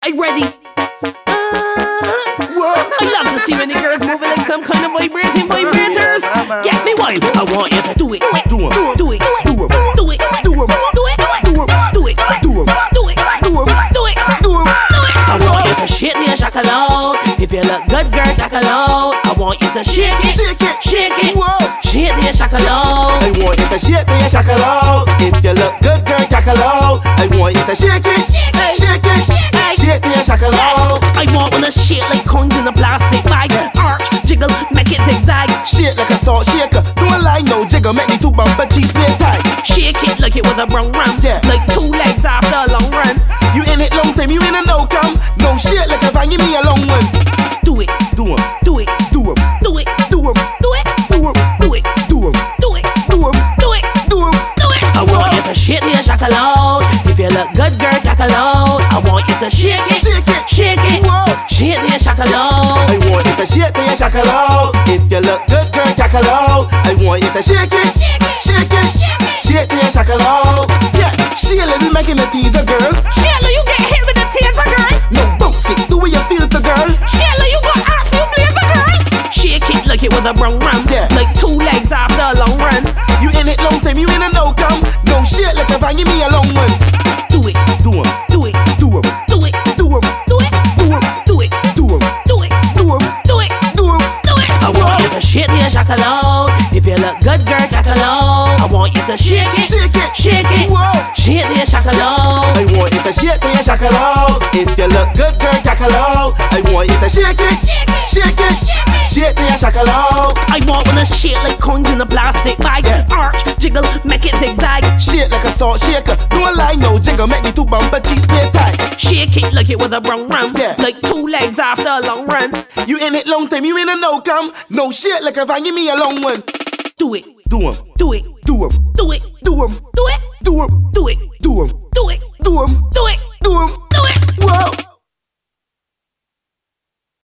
Are you ready? I love to see many girls moving like some kind of vibrating vibrators. Get me wild. I want you to do it. Do it. Do it. Do it. Do it. Do it. Do it. Do it. Do it. Do it. Do it. Do it. Do it. Do it. I want you to shake your shackle out. If you look good, girl, shackle out. I want you to shake it. Shake it. Shake it. Shake your shackle out. I want you to shake your shackle out. If you look good, girl, shackle out. I want you to shake it. Shake it. Shake your shackle out. I want one to shake like coins in a plastic bag. Arch, jiggle, make it zigzag. Shake like a salt shaker. Don't lie, no jiggle. Make me two bumper cheese play tight. Shake it like it was a brown ram. Yeah. Like 2 legs after a long run. You in it long time, you in a no come. No shit like a van, give me a long one. Do it. Do 'em. Do it. Do 'em. Do it. Do 'em. Do it. Do 'em. Do it. Do 'em. Do it. Do 'em. Do it. Do 'em. Do it. I want you to shake your shackle out. If you look good, girl, shackle out. I want you to shake it. Shake it. Shake it. Whoa. Shake your shackle out. I want you to shake your shackle out. If you look good, girl, shackle out. I want you to shake it. Shake it. Shake it. Shake your shackle out. Yeah, Sheila be making a teaser, girl. Sheila, you get hit with a taser, girl. No bounce it, do what you feel to, girl. Sheila, you got ass, you blazer, girl. Shake it like it was a brown ram. Yeah. Like 2 legs after a long run. You in it long time, you in a no come. No shit like a van, give me a long one. Do it. Do 'em. Do it. Do 'em. Do it. Do 'em. Do it. Do 'em. Do it. Do 'em. Do it. Do 'em. Do it. Do 'em. Do it. I want you to shake your shackle out. If you look good, girl, shackle out. I want you to shake it. Shake it. Shake it. Whoa. Shake your shackle out. I want you to shake your shackle out. If you look good, girl, shackle out. I want you to shake it. Shake it. Shake it. Shake your shackle out. I want one to shake like coins in a plastic bag. Yeah. Arch, jiggle, make it zigzag. Shake like a salt shaker. Don't lie, no jiggle. Make me two bumper cheese play tight. Shake it like it was a brown ram. Yeah. Like 2 legs after a long run. You in it long time, you in a no come. No shit like a van, give me a long one. Do it. Do 'em. Do it. Do 'em. Do it. Do 'em. Do it. Do 'em. Do it. Do 'em. Do it. Do 'em. Do it.